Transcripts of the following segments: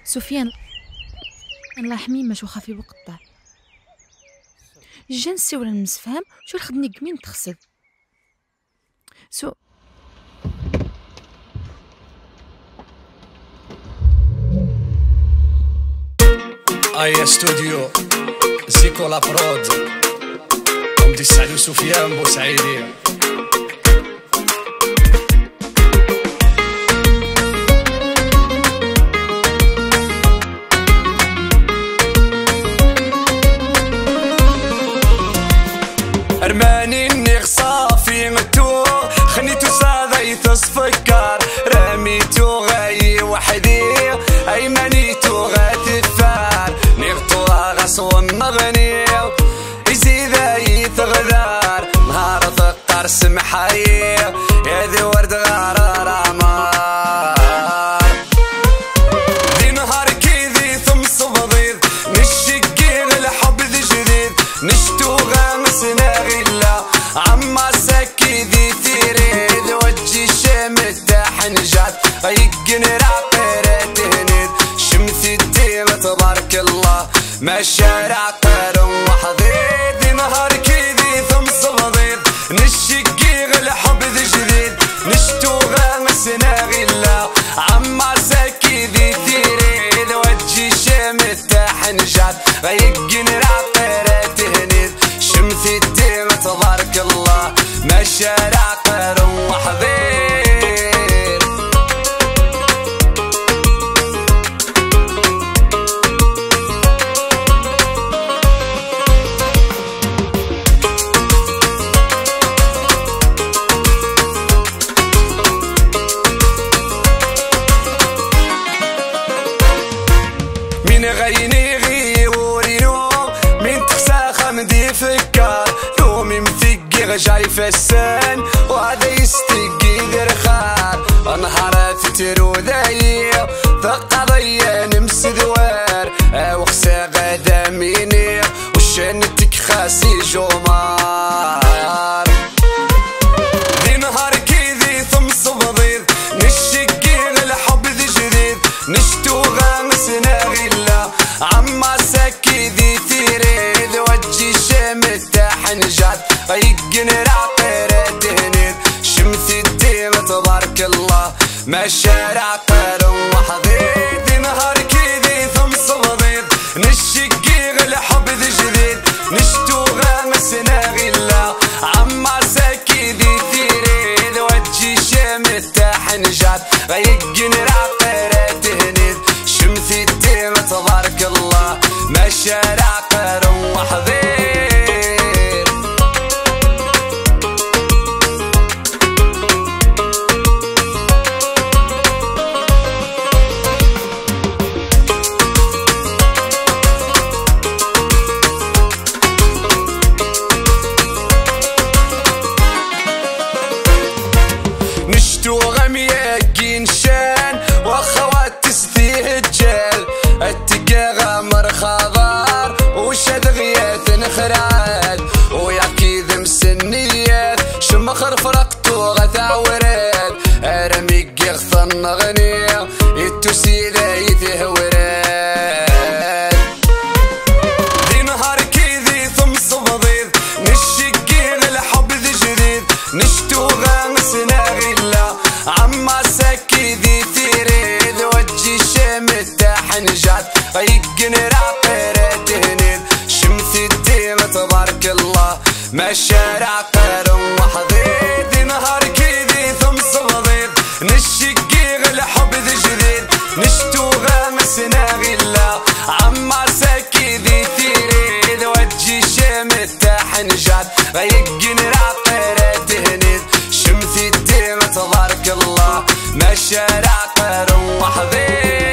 سفيان الله حميمة وخافي بقطع جنسي ولا نمسفهم شو الخدني كمين تخسد اي استوديو زيكو لا برود عمدي السعد وسفيان بوسعيدي. رماني اني صافي متو خنيتو صادي تصفكر رميتو غاي وحدي ايمانيتو غاتفار نغطو غصو النغني يزيد يتغدار نهار ثقر سمحاي يا ذي ورد غرار عمار ذي نهار كيذي ثم صبضيض نشقي الحب ذي جديد نشتو غامسنا غلا عما سكي ذي تريد وجي شمت حنجات غيقن راقر تهنيد شمثي الديم تبارك الله ما شارع قارن وحضيد ذي نهار كيذي ثم صبضيض نشقي الحب ذي جديد نشتو غامسنا غلا عما سكي ذي تريد وجي شمت حنجات غيقن راقر تهنيد شمثي الديم تبارك الله ما شارع قارن وحضيد. من غيني غيورينو من تخسا خمدي فكار يومي مثقي غجاي فسان وهذا يستقي درخار انهارات ترو ذاي ثقا ضيا نمس دوار وخسا غدا ميني وشنتك خاسي جومار ذي نهار كيذي ثم صبضيض نشقي الحب ذي جديد نشتو غامسنا غلا عما سكي ذي تريد وجي شمت حنجات غيقن راقر تهنيد شمثي الديم تبارك الله ما شارع قارن وحضيد ذي نهار كيذي ثم صبضيض نشقي الحب ذي جديد نشتو غامسنا غلا عما سكي ذي تريد وجي شمت حنجات غيقن راقر تهنيد شمثي الديم تبارك الله ما شارع قارن وحضيد. نشتو غمياقين شان واخوات تسفيه الجال التقى غامر خضار وشاد غياث نخرعات ويعكيذ مسنيات شمخر فرقتو غثاورات ارمي قيغثن غنية يتوسي ذايث هورات ذي نهار كيذي ثم صبضيض نشقي الحب ذي جديد نشتو غامسنا غلا عما سكي ذي تريد وجي شمت حنجات غيقن راقر تهنيد شمثي الديم تبارك الله ما شارع قارن وحضيد ذي نهار كيذي ثم صبضيض نشقي الحب ذي جديد نشتو غامسنا غلا عما سكي ذي تريد وجي شمت حنجات غيقن راقر تهنيد شمثي الديم تبارك الله ما شارع قارن وحضيد.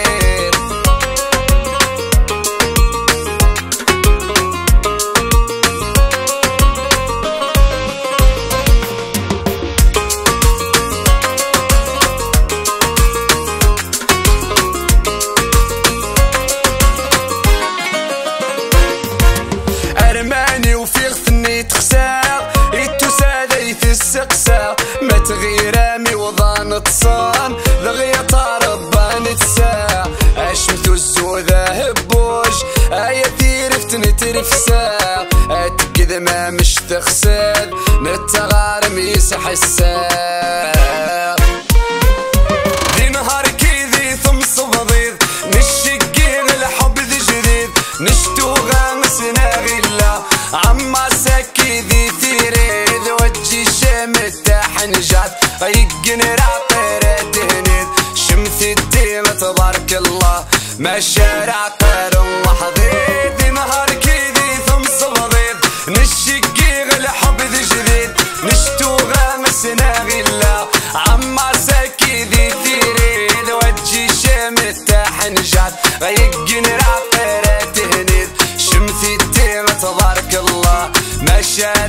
ارماني وفي غثني تخساق يتوساديت السقسا ما تغيرامي وضان تصان لغيا طاربان تساع اش ذي ما مش تخسد نتغارم يسح الساق ذي نهار كيذي ثم صبضيض نشقين الحب ذي جديد نشتو غامسنا غلا عما سكي ذي تريد وجي شمت حنجات غيقن راقر تهنيد شمت الدين تبارك الله ما شارع قر وحضيد ذي نهار كيذي ثم صبضيض نشقي الحب ذي جديد نشتو غامسنا غلا عما سكي ذي تريد وجي شمت حنجات غيقن راقر تهنيد شمت الدين تبارك الله ما شارع